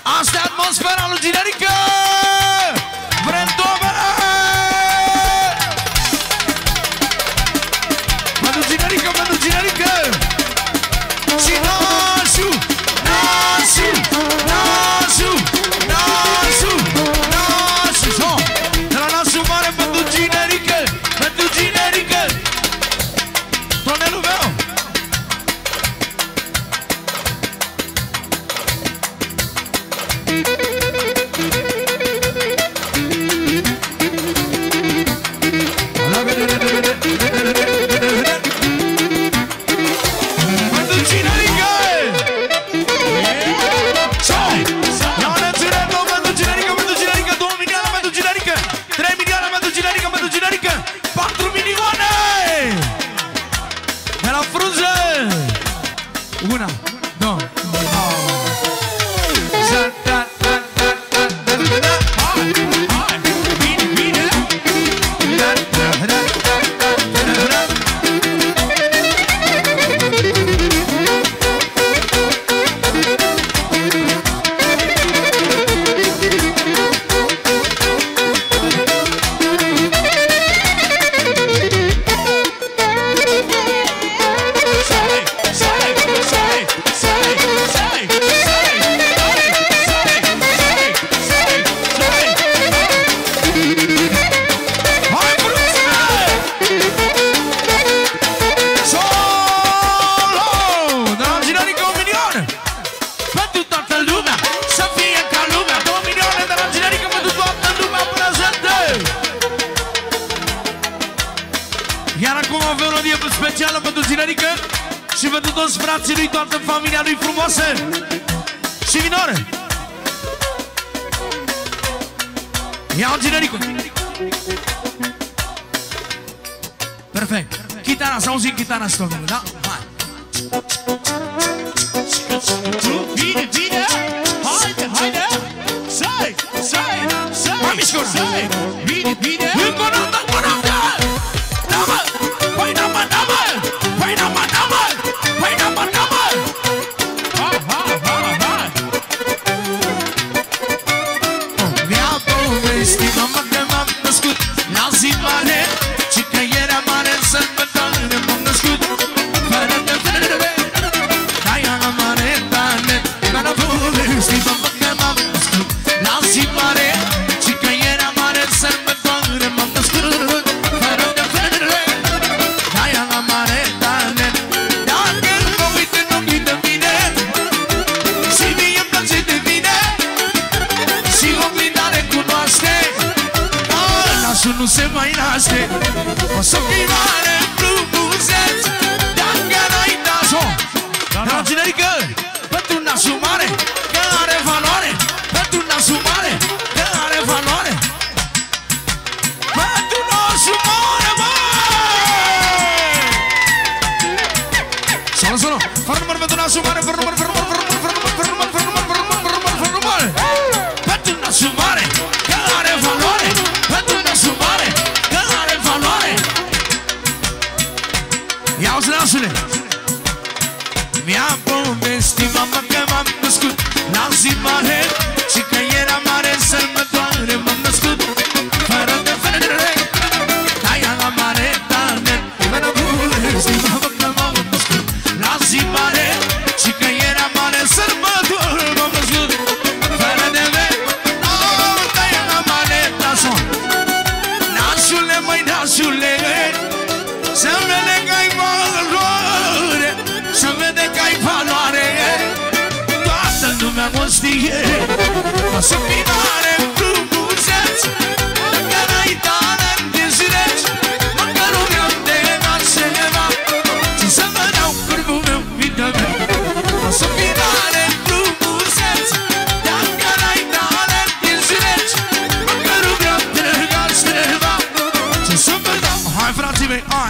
Asta e atmosfera lui Ginerică! Vrem domnule! Pentru Ginerică, pentru Ginerică! Și nașu, nașu, nașu, nașu, nașu! So, de la nașu mare pentru Ginerică, pentru Ginerică! Tonelul meu! Una, două, iar acum avem o melodie specială pentru Ginerică și pentru toți frații lui, toată familia lui frumoasă și minoră. Ia-o, Ginerică! Perfect! Chitara, să auzim chitara asta, domnule, da? Hai! Bine, bine! Haide, haide! Sai, sai, sai! Mai mișcă! Bine, bine! Încă o dată, încă o dată! Da-mă! Păi da-mă, da-mă! Păi da-mă, da-mă! Păi da-mă, da-mă! Ha, ha, ha, ha! Mi-a povestit mama că m-am născut la zi mare și că era mare în sărbătoare m-am născut fără de vreme de-aia la mare talent. Mi-a povestit mama că m-am născut la zi mare și că era mare în sărbătoare m-am născut fără de vreme de-aia la mare talent. Dacă mă uit în ochii de mine și mie-mi place de mine și oglinda recunoaște, nașul nu se mai naște. O să fii mare frumuseț dacă n-ai nașo. La Ginerică, pentru nașul mare, că are valoare. Pentru nașul mare, că are valoare. Pentru nașul mare, măi! Solo, solo, fără număr pentru nașul mare, fără număr, fără număr, fără număr, fără număr, fără număr, fără număr, fără număr, fără număr, fără număr. Pentru nașul mare, că are valoare. Pentru nașul mare, că are valoare. Ia-uzi, nașule! Mi-a povestit mama că m-am născut la zi mare și că era mare în sărbătoare m-am născut fără de vreme de-aia la mare talent. Mi-a povestit mama că m-am născut la zi mare și că era mare în sărbătoare m-am născut fără de vreme de-aia la mare talent. Nașule, măi, nașule, să vede că ai valoare, să vede că ai valoare. Toată lumea mă știe, o să fii mare frumuseț dacă n-ai talent din zireț. Măcar o vreau de altceva și să mă dau cârpul meu, iubită mea. O să fii mare frumuseț dacă n-ai talent din zireț. Măcar o vreau de altceva și să mă dau. Hai, frații mei, hai!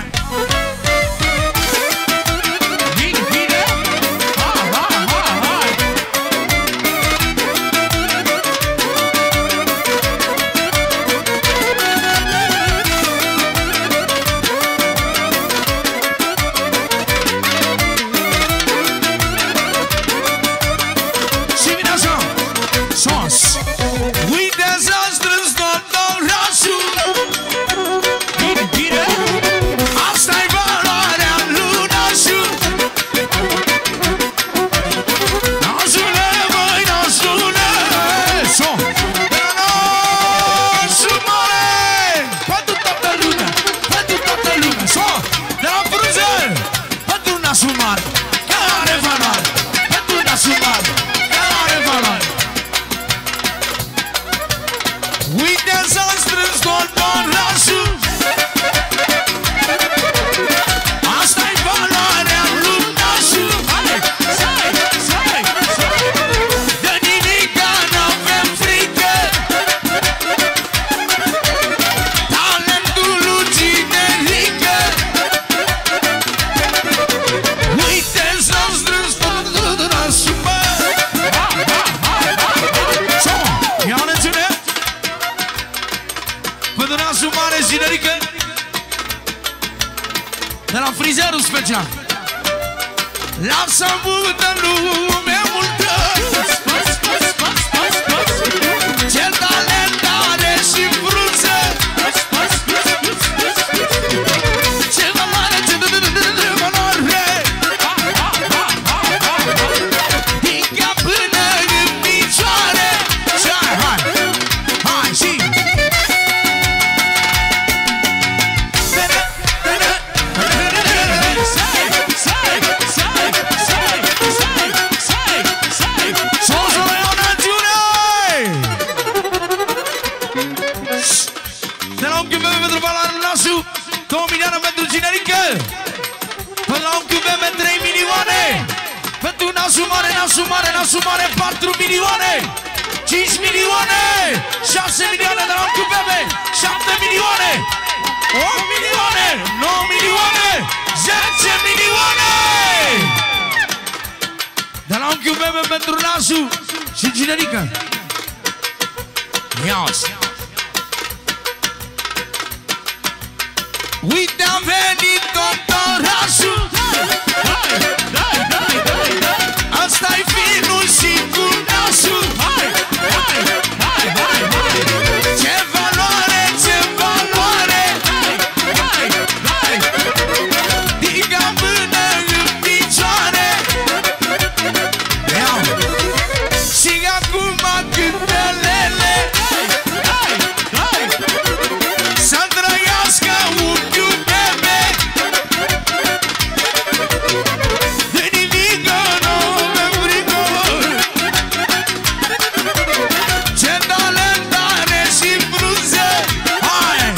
Și vine așa! special. Lasă multă lume, multă ce talent are și frunză, ce valoare, ce valoare, din cap până în picioare. Și hai și de la un chiuve pentru Valanul Nasu, 2 milioane pentru Generică, până la un chiuve pe 3 milioane, pentru Nasu Mare, Nasu Mare, Nasu Mare, 4 milioane, 5 milioane, 6 milioane de la un chiuve, 7 milioane, 8 milioane, 9 milioane, 10 milioane, de la un chiuve pentru Nasu și Generică. Ia-ți! Uite, am venit tot orașul, asta-i finul și cu nasul. Ce valoare, ce valoare, din cap până în picioare. Și acum cântele să trăiască un iubebe, de nimic nu mă frigor, ce talent are și frunze. Hai!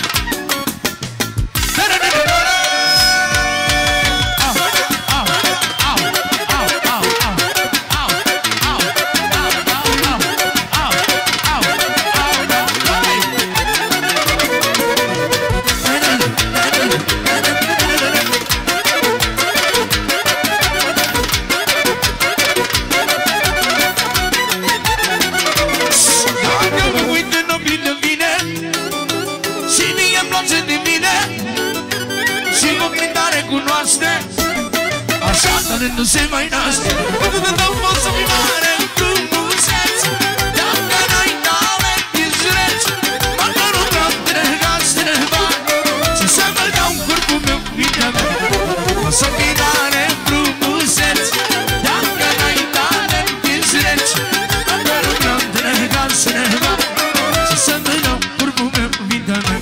Așa talentul se mai naște, nu poți să fii mare în frumusețe, dacă n-ai talent ești rece, măcar o plată ca străva, și să mă dau corpul meu, mintea mea, o să fii mare în frumusețe, dacă n-ai talent ești rece, măcar o plată ca străva, și să mă dau corpul meu, mintea mea.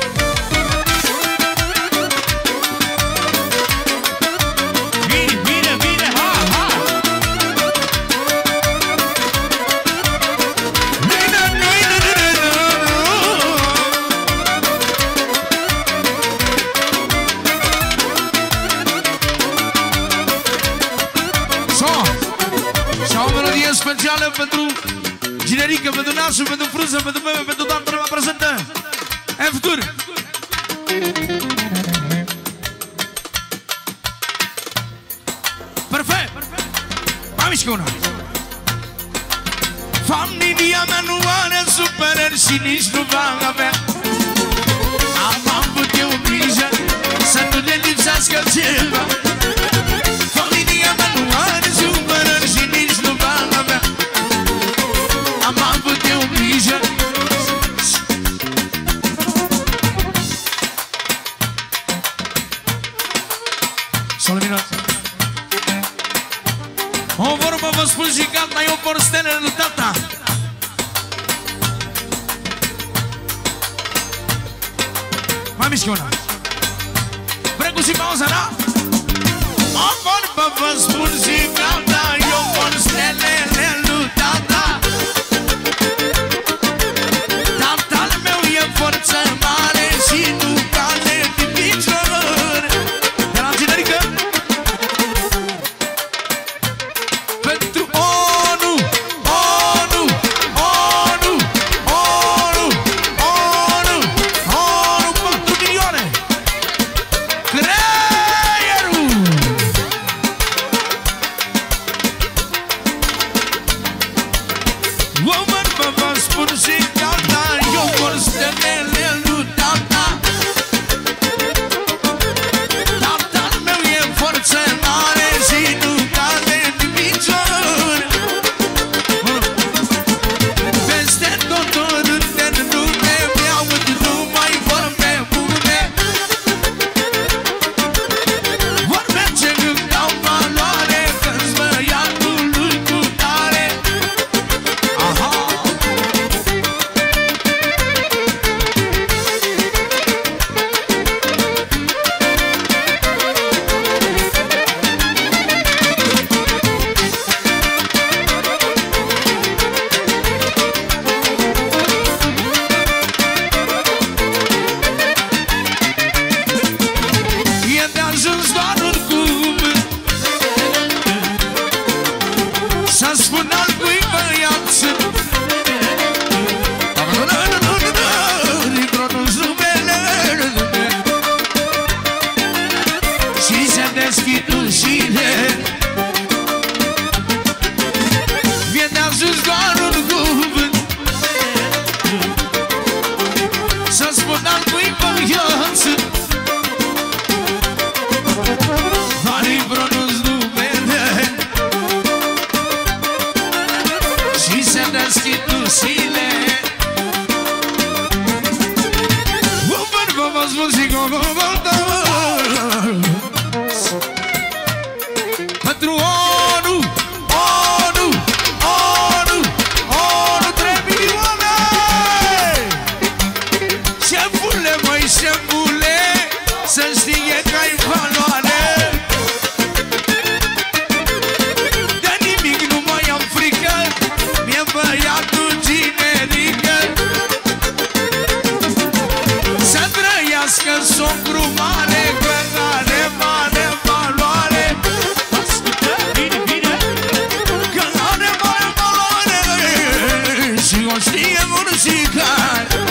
Specială pentru Generică, pentru Nasu, pentru Frunză, pentru Bebe, pentru toată lumea prezentă. F-tur! Perfect! Mai mișcă una! Familia mea nu are supărări și nici nu va avea. Am avut eu grijă să nu le lipsească ceva. Familia mea nu are supărări și nici nu va avea. Am avut eu grijă. S-o luminat. O vorbă vă spun și gata, eu por stele lui tata. Mai mișcă una. Vrem cu și pauza, da? O vorbă vă spun și gata, eu por stelele lui tata. Tatăl meu e forță mare și nu cade din picior. De la Generică pentru ONU, ONU, ONU, ONU, ONU, ONU, 4 milioane. Creierul! Woman, vă spun și gata, eu vor stelele lui tata. Tatăl meu e spun al cui băiat sunt. Și se deschid ușile, vine de sus doar un cuvânt, să spun al cui băiat sunt. Are-i pronunț numele și se deschid ușile. Vă spun și pentru ONU, ONU, ONU, ONU 3 milioane. Șefule, măi, șefule, să știe că ai valoare. De nimic nu mai am frică, mi-e băiatul generică. Să trăiască socru mare, că are mare valoare. Ascultă, bine, bine, că are mare valoare și o știe muzica.